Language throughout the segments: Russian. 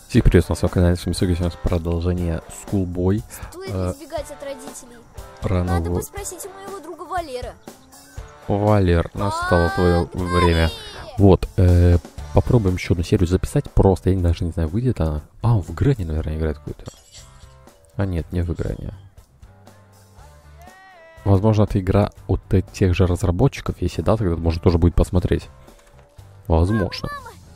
Всех приветствую на своем канале. Сегодня у нас продолжение Schoolboy. Стоит ли сбегать от родителей? Рано Надо бы спросить у моего друга Валера. Валер, настало твое время. Вот, попробуем еще одну серию записать. Просто, я даже не знаю, выйдет она. А, он в Грани, наверное, играет какую-то. А нет, не в Грани. Возможно, это игра от тех же разработчиков. Если да, тогда можно тоже будет посмотреть. Возможно.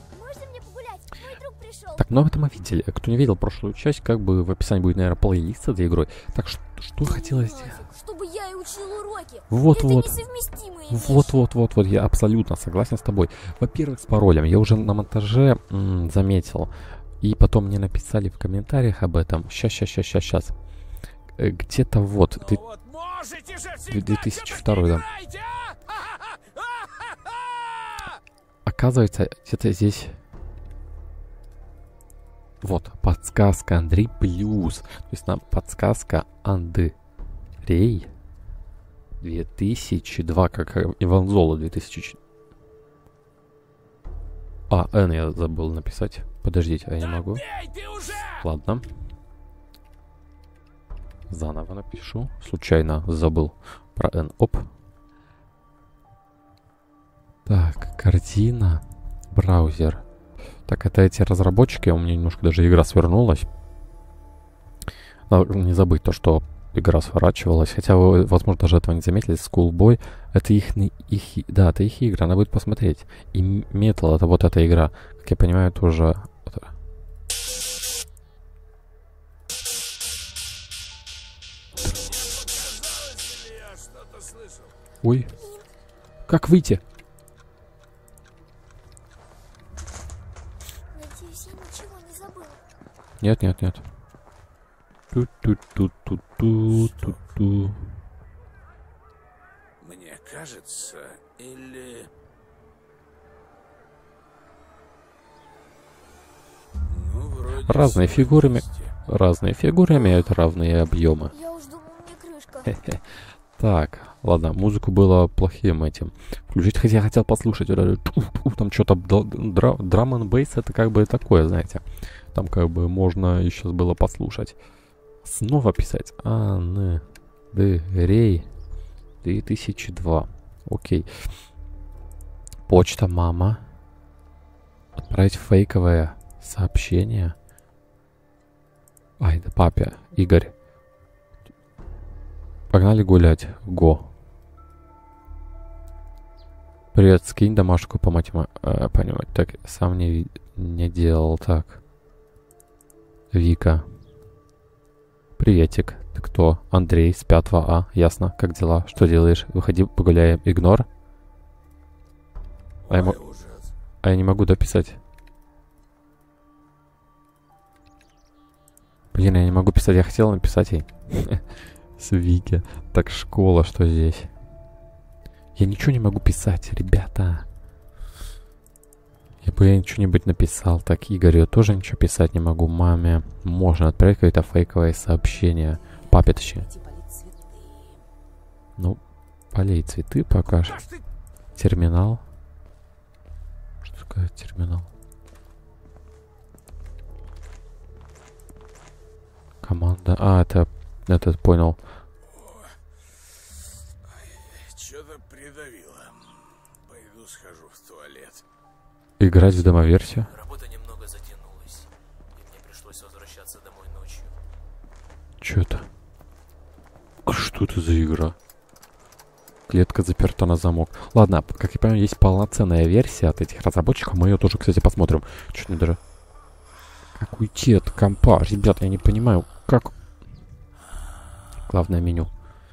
Так, ну об этом мы видели. Кто не видел прошлую часть, как бы в описании будет, наверное, плейлист с этой игрой. Так, что хотелось сделать? Чтобы я и учил уроки. Вот-вот. Вот. Я абсолютно согласен с тобой. Во-первых, с паролем. Я уже на монтаже заметил. И потом мне написали в комментариях об этом. Сейчас. Где-то вот. 2002, да. Оказывается, где-то здесь... Вот, подсказка Андрей плюс. То есть нам подсказка Андрей 2002, как Иван Золо 2000. А, Н я забыл написать. Подождите, я не могу. Ладно. Заново напишу. Случайно забыл про Н. Оп. Так, картина. Браузер. Так, это эти разработчики, у меня немножко даже игра свернулась. Надо не забыть то, что игра сворачивалась. Хотя вы, возможно, даже этого не заметили. Schoolboy, это их игра, надо будет посмотреть. И Metal, это вот эта игра. Как я понимаю, тоже... Ой, как выйти? Нет. Ту-ту-ту-ту-ту-ту-ту. Мне кажется, или... Ну, вроде Разные фигуры имеют равные объемы. Я уж думал, мне крышка. Так, ладно, музыку было плохим этим. Включить, хотя я хотел послушать. Там что-то драм н бейс, это как бы такое, знаете. Там как бы можно и сейчас было послушать. Снова писать. Андрей 2002. Окей. Почта мама. Отправить фейковое сообщение. Ай, да папе. Игорь. Погнали гулять. Го. Привет, скинь домашку по понимать. Так, сам не делал так. Вика. Приветик. Ты кто? Андрей с 5 А. Ясно. Как дела? Что делаешь? Выходи, погуляем. Игнор? А я не могу дописать. Блин, я не могу писать. Я хотел написать ей. С Вики. Так, школа, что здесь? Я ничего не могу писать, ребята. Я что-нибудь написал. Так, Игорю я тоже ничего писать не могу. Маме можно отправить какое-то фейковое сообщение. Папе точнее. Ну, полей цветы пока что. Терминал. Что такое терминал? Команда. А, это понял. Что-то придавило. Пойду схожу в туалет. Играть в демоверсию. Работа немного затянулась, и мне пришлось возвращаться домой ночью. Чё это? Что это за игра? Клетка заперта на замок. Ладно, как я понимаю, есть полноценная версия от этих разработчиков. Мы ее тоже, кстати, посмотрим. Чуть не даже... Как уйти от компа? Ребят, я не понимаю, как... Главное меню.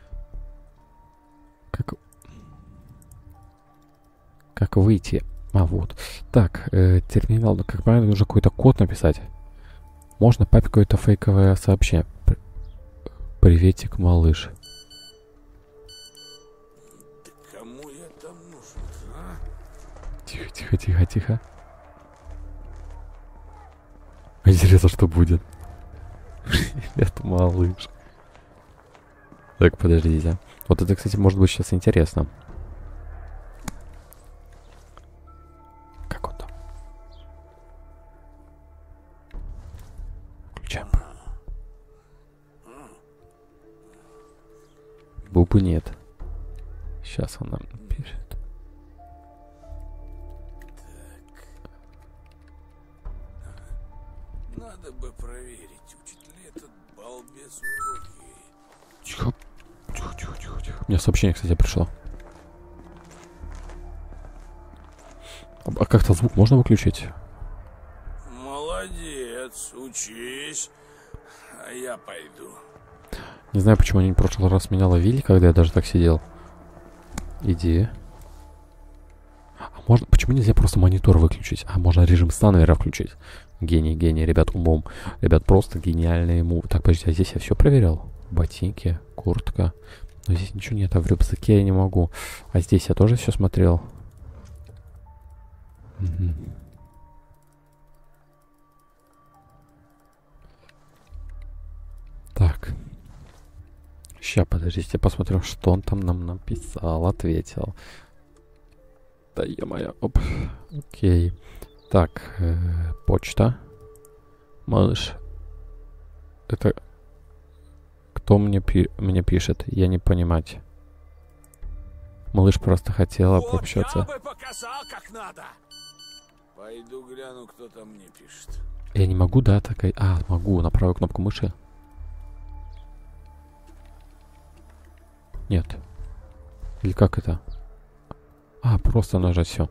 Как выйти? А, вот. Так, терминал. Как правильно, нужно какой-то код написать. Можно папе какое-то фейковое сообщение. Приветик, малыш. Да кому я там нужен, а? Тихо. Интересно, что будет. Это малыш. Так, подождите. Вот это, кстати, может быть сейчас интересно. Как он там? Чап-чап. Бубы нет. Сейчас он нам напишет. Надо бы проверить, учит ли этот балбес уроки. Тихо. Тихо, тихо, тихо, тихо. У меня сообщение, кстати, пришло. А как-то звук можно выключить? Молодец, учись. А я пойду. Не знаю, почему они в прошлый раз меня ловили, когда я даже так сидел. Иди. А можно... Почему нельзя просто монитор выключить? А можно режим сна, наверное, включить. Гений, гений, ребят, умом. Ребят, просто гениальные ему. Так, подожди, а здесь я все проверял? Ботинки, куртка. Но здесь ничего нет, а в рюкзаке я не могу. А здесь я тоже все смотрел. Так. Сейчас, подождите, посмотрю, что он там нам написал, ответил. Да е-моё, оп. Окей. Так, почта. Малыш. Это... Кто мне пишет? Я не понимать. Малыш просто хотела пообщаться. Я бы показал, как надо. Пойду гляну, кто там мне пишет. Я не могу, да, такая... А, могу, на правую кнопку мыши. Нет. Или как это? А, просто нажать все.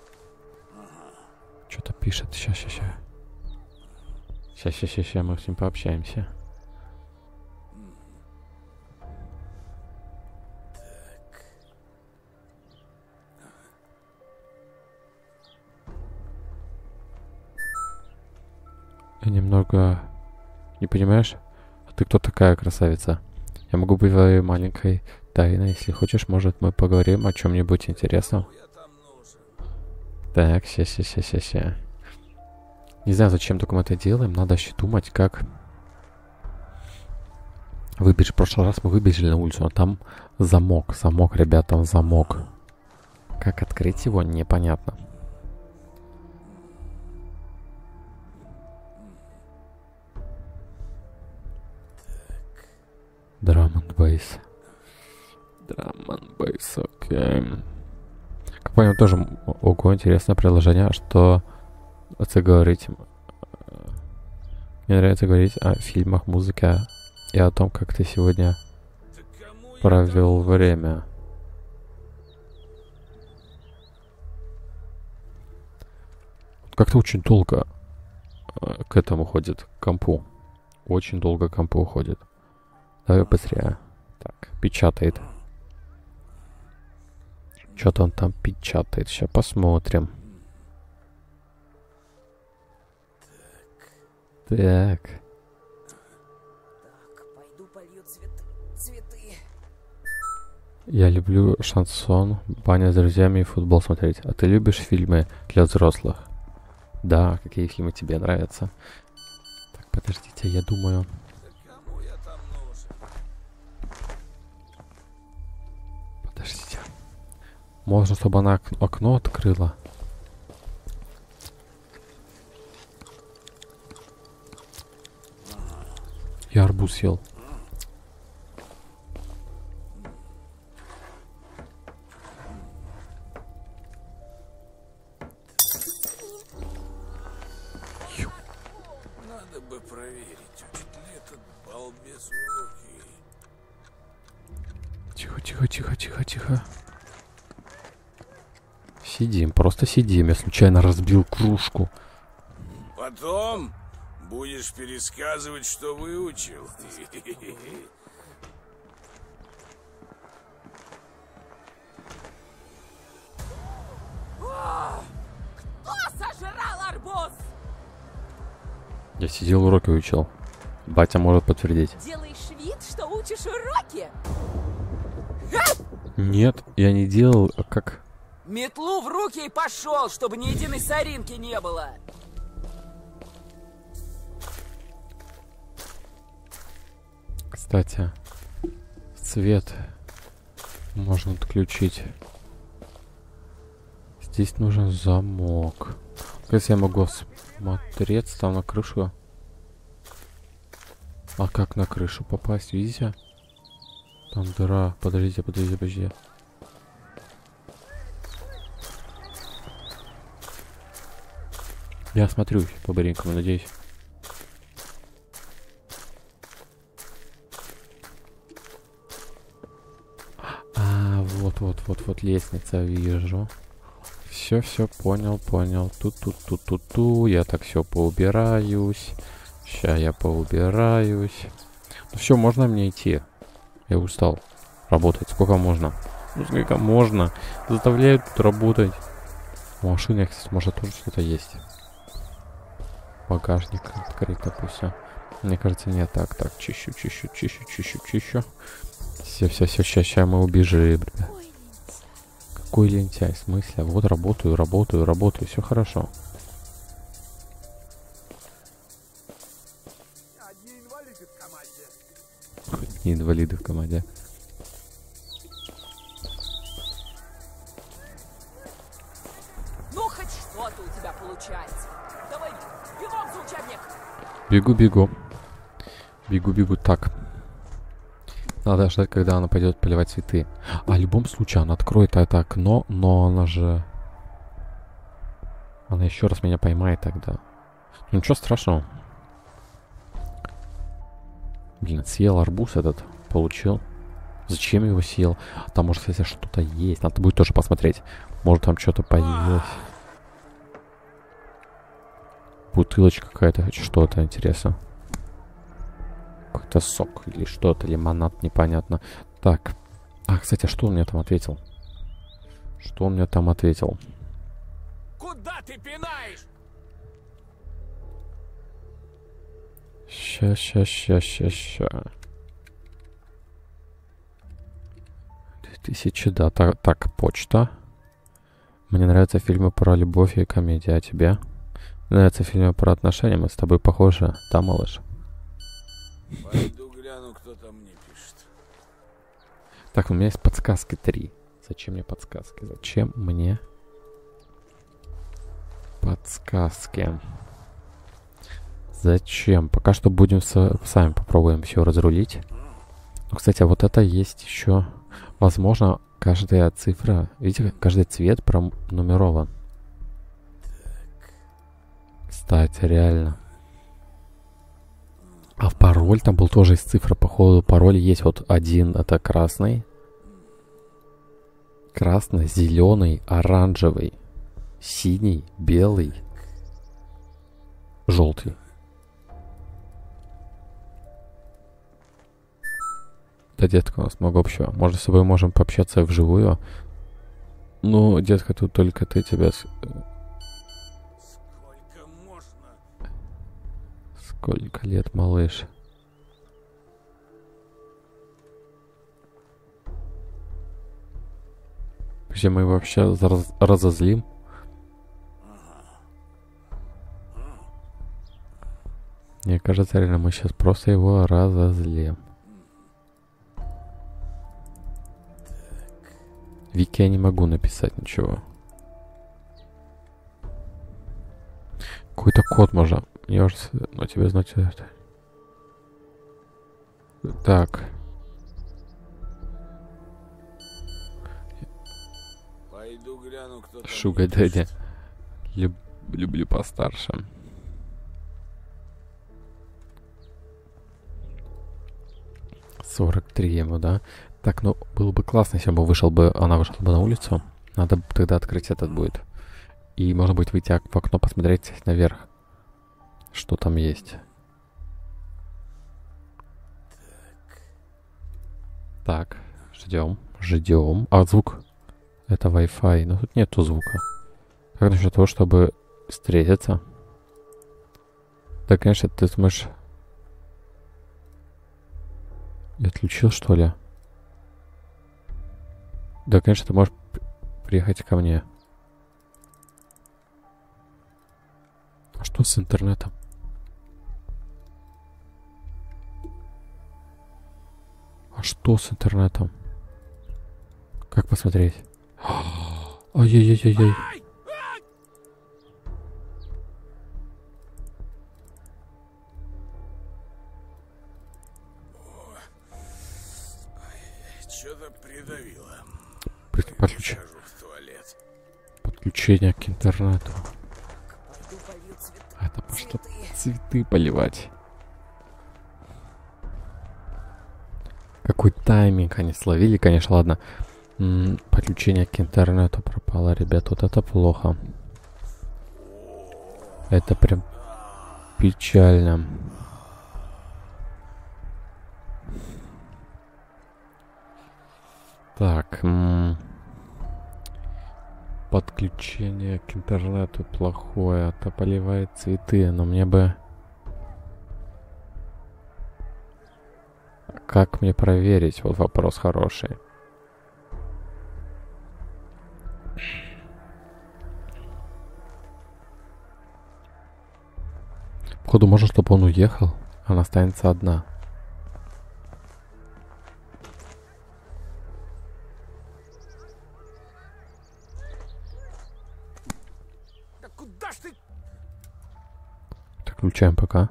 Что-то пишет. Сейчас. Сейчас, мы с ним пообщаемся. Я немного... Не понимаешь? А ты кто такая, красавица? Я могу быть твоей маленькой тайной. Если хочешь, может, мы поговорим о чем-нибудь интересном. Так, ща. Не знаю, зачем только мы это делаем. Надо еще думать, как... Выбежать. В прошлый раз мы выбежали на улицу, а там замок. Замок, ребят, там замок. Как открыть его, непонятно. Drum and bass. Окей. Как понял, тоже ого, интересное приложение, что это говорить. Мне нравится говорить о фильмах, музыке и о том, как ты сегодня провел время. Как-то очень долго к этому ходит, к компу. Очень долго к компу уходит. Давай быстрее. Так, печатает. Что-то он там печатает. Сейчас посмотрим. Так. Пойду полью цветы. Я люблю шансон, баня с друзьями и футбол смотреть. А ты любишь фильмы для взрослых? Да, какие фильмы тебе нравятся? Так, подождите, я думаю... Подождите. Можно, чтобы она окно открыла. Я арбуз съел. Надо бы проверить, учит ли этот балбес уроки. Тихо. Сидим, просто сидим. Я случайно разбил кружку. Потом будешь пересказывать, что выучил. Кто сожрал арбуз? Я сидел, уроки учил. Батя может подтвердить. Делаешь вид, что учишь уроки? Нет, я не делал, а как... Метлу в руки и пошел, чтобы ни единой соринки не было. Кстати, цвет можно отключить. Здесь нужен замок. Если я могу смотреть там на крышу. А как на крышу попасть, видите? Там дыра. Подождите, подождите, подождите. Я смотрю по-быренькому, надеюсь. Вот лестница вижу. Все, понял. Тут. Я так все поубираюсь. Сейчас я поубираюсь. Ну все, можно мне идти? Я устал работать. Сколько можно? Ну сколько можно? Заставляют тут работать. В машине, кстати, может тоже что-то есть. Багажник открыть, допустим. Мне кажется, нет. Так, чищу. Все, сейчас мы убежим. Какой лентяй, в смысле? Вот работаю, все хорошо. Одни инвалиды в команде. Хоть не инвалиды в команде. Ну, хоть что-то у тебя получается. Давай, бегом за учебник. Бегу. Так. Надо ждать, когда она пойдет поливать цветы. А в любом случае, она откроет это окно, но она же... Она еще раз меня поймает тогда. Ну, ничего страшного. Блин, съел арбуз этот. Получил. Зачем его съел? Там, может, кстати, что-то есть. Надо будет тоже посмотреть. Может, там что-то появилось. Бутылочка какая-то. Что-то интересно. Какой-то сок или что-то, лимонад, непонятно. Так. А, кстати, что он мне там ответил? Куда ты пинаешь? Ща. 2000, да. Так, почта. Мне нравятся фильмы про любовь и комедию. А тебе? Мне нравятся фильмы про отношения. Мы с тобой похожи, да, малыш? Пойду гляну, кто там мне пишет. Так, у меня есть подсказки 3. Зачем мне подсказки? Зачем? Пока что будем сами попробуем все разрулить. Ну, кстати, вот это есть еще. Возможно, каждая цифра, видите, каждый цвет пронумерован. Кстати, реально. А в пароль там был тоже из цифры. Походу, пароль есть вот один. Это красный. Красный, зеленый, оранжевый, синий, белый, желтый. Да, детка, у нас много общего. Может, с тобой можем пообщаться вживую. Ну, детка, тут только ты тебя... Сколько можно? Сколько лет, малыш? Где мы его вообще разозлим? Мне кажется, реально, мы сейчас просто его разозлим. Вики я не могу написать ничего. Какой-то код можно. Я уже... Ну, тебе знать это. Так. Пойду гляну, кто там Шуга мне дядя. пишет. Люблю постарше. $43 ему, да? Так, ну, было бы классно, если бы она вышла бы на улицу. Надо тогда открыть этот будет. И, может быть, выйти в окно, посмотреть наверх, что там есть. Так, ждем. А звук? Это Wi-Fi, но тут нету звука. Как насчет того, чтобы встретиться? Да, конечно, ты думаешь... Я отключил, что ли? Да, конечно, ты можешь приехать ко мне. А что с интернетом? Как посмотреть? Ай-яй-яй-яй-яй. Что-то придавило. Подключение. Схожу в туалет. Подключение к интернету. Пойду полью цветы. Это пошло цветы поливать. Какой тайминг они словили, конечно, ладно. Подключение к интернету пропало, ребят, вот это плохо. Это прям печально. Так, подключение к интернету плохое, это поливает цветы, но мне бы... Как мне проверить? Вот вопрос хороший. Походу, можно, чтобы он уехал, она останется одна. Да куда ж ты? Так, включаем ПК.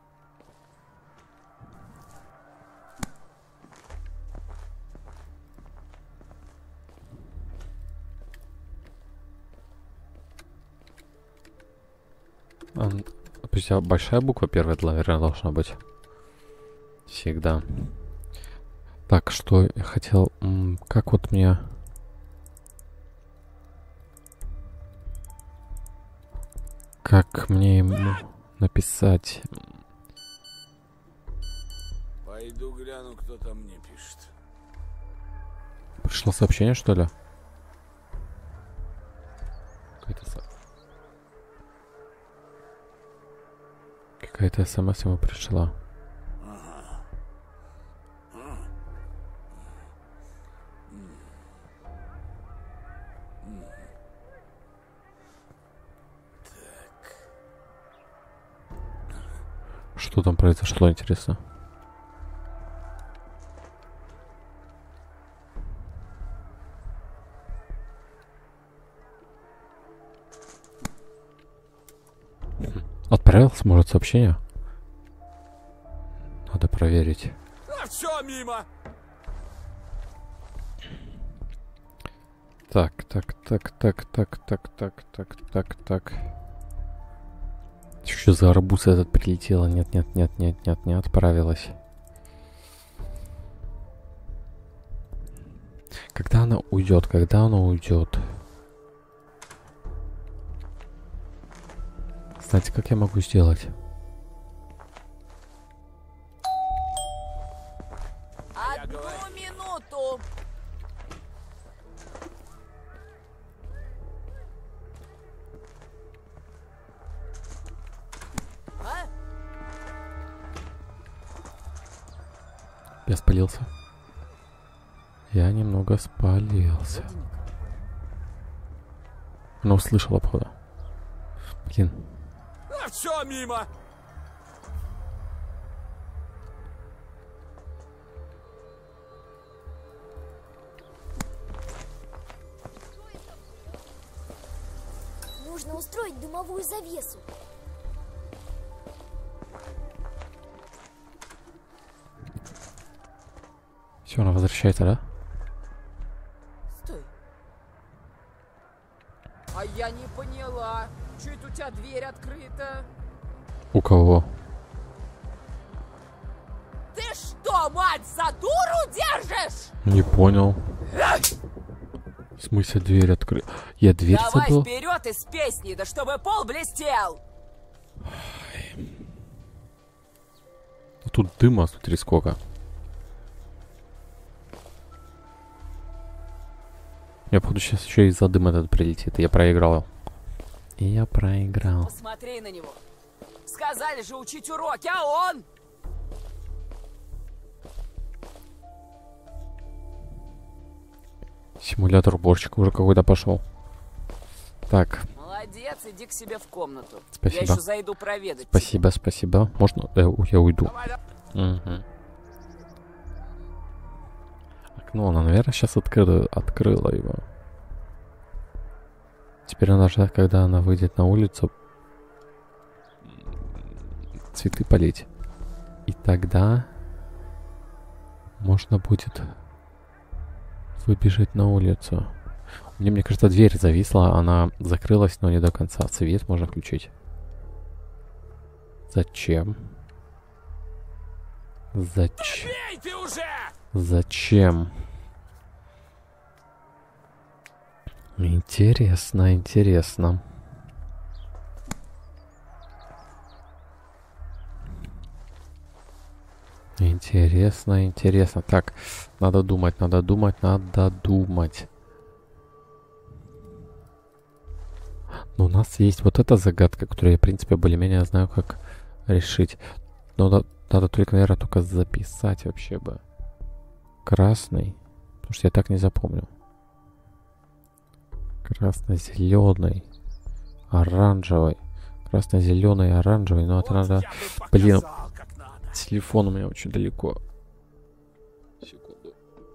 Подожди, а большая буква первая, наверное, должна быть. Всегда. Так, что я хотел... Как вот мне... Как мне ему написать? Пойду гляну, кто там мне пишет. Пришло сообщение, что ли? Какая-то смс ему пришла. Что там произошло, интересно? Отправил, может, сообщение? Надо проверить. А все мимо. Так. Что за арбуз этот прилетела? Нет, не отправилась. Когда она уйдет? Когда она уйдет? Знаете, как я могу сделать? Одну минуту. А? Я спалился. Я немного спалился. Она услышала, походу. Блин. А все мимо. Нужно устроить дымовую завесу. Все, она возвращается, да? Стой. А я не поняла. Че это у тебя дверь открыта? У кого? Ты что, мать, за дуру держишь? Не понял. В смысле дверь открыт? Я дверь Давай забыл? вперед из песни, да чтобы пол блестел. Тут дыма, смотри, сколько. Я, походу, сейчас еще из-за дыма этот прилетит. И я проиграл. Посмотри на него. Сказали же учить уроки, а он... Симулятор уборщика уже какой-то пошел. Так. Молодец, иди к себе в комнату. Спасибо. Я еще зайду проведать. Спасибо. Можно? Я уйду. Угу. Окно, она, наверное, сейчас открыла его. Теперь надо ждать, когда она выйдет на улицу, цветы полить. И тогда можно будет Выбежать на улицу. Мне кажется, дверь зависла, она закрылась, но не до конца. Свет можно включить. Зачем? Зачем? Бей ты уже! Зачем? Интересно, интересно. Интересно, интересно. Так, надо думать, надо думать, надо думать. Но у нас есть вот эта загадка, которую я, в принципе, более-менее знаю, как решить. Но надо только, наверное, только записать вообще бы. Красный. Потому что я так не запомню. Красно-зеленый. Оранжевый. Красно-зеленый, оранжевый. Но это надо... Блин, телефон у меня очень далеко. Секунду.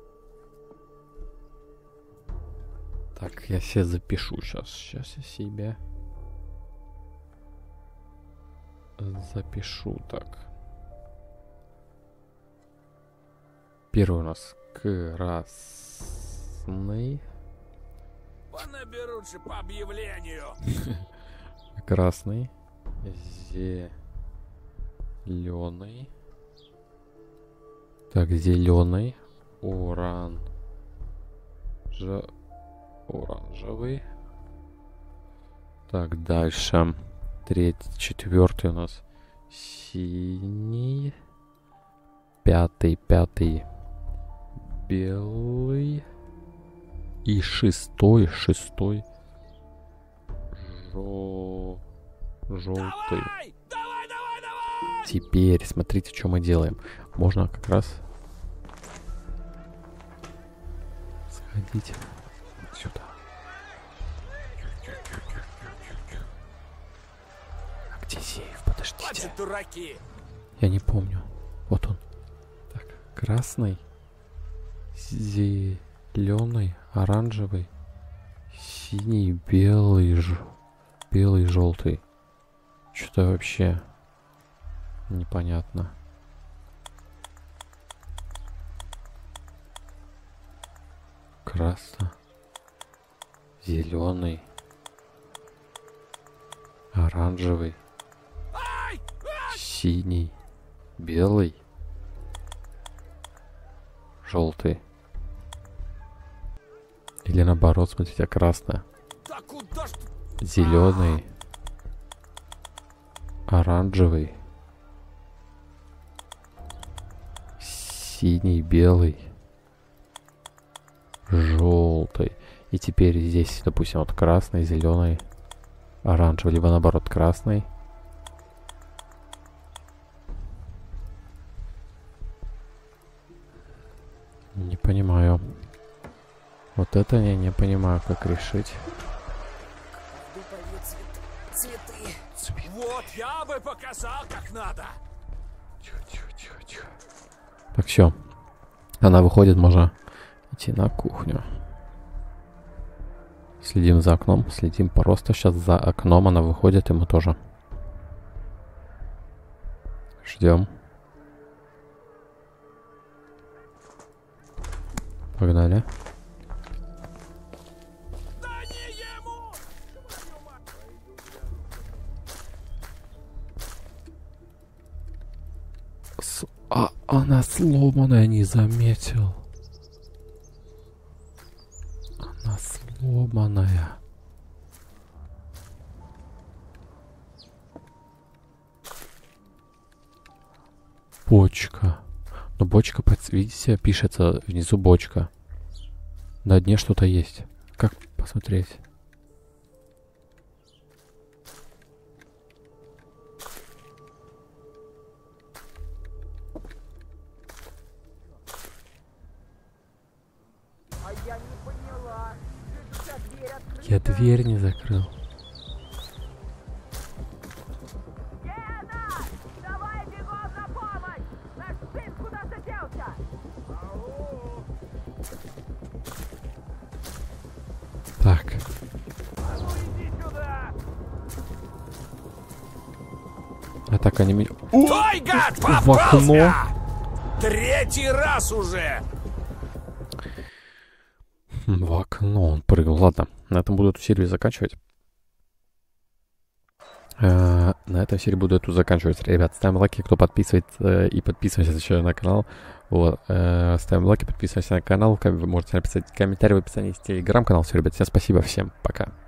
Так, я себе запишу сейчас. Сейчас я себе запишу. Так. Первый у нас красный. Понаберут же по объявлению. Красный. Зеленый. Так, зеленый. Оранжевый. Так, дальше. Третий, четвертый у нас синий. Пятый. Белый. И шестой. Желтый. Давай! Теперь смотрите, что мы делаем. Можно как раз сходить сюда. А где сейф? Подождите. Хватит, дураки! Я не помню. Вот он. Так, красный, зеленый, оранжевый, синий, белый, желтый. Что-то вообще непонятно. Красно, зеленый, оранжевый, синий, белый, желтый. Или наоборот, смотрите, красное, Да куда ж ты? зеленый, оранжевый, синий, белый, желтый. И теперь здесь, допустим, вот красный, зеленый, оранжевый, либо наоборот красный. Не понимаю. Вот это я не понимаю, как решить. Цветы. Вот я бы показал, как надо. Тихо. Так, все. Она выходит, можно идти на кухню. Следим за окном, следим просто сейчас за окном. Она выходит, и мы тоже ждем. Погнали. Да не ему! Она сломанная, не заметил. Она сломанная. Бочка. Но бочка, видите, пишется внизу бочка. На дне что-то есть. Как посмотреть? А я не поняла. Дверь открыта. Я дверь не закрыл. Гена! Давай бегом на помощь! Наш сын куда-то делся! Так. Иди сюда! А так они меня... Той, гад, В попался! окно. Третий раз уже! В окно он прыгал. Ладно, на этом буду эту серию заканчивать. На этой серии буду эту заканчивать. Ребят, ставим лайки, кто подписывается и подписываемся еще на канал. Вот, ставим лайки, подписываемся на канал. Вы можете написать комментарий в описании, есть телеграм-канал. Все, ребят, всем спасибо, всем пока.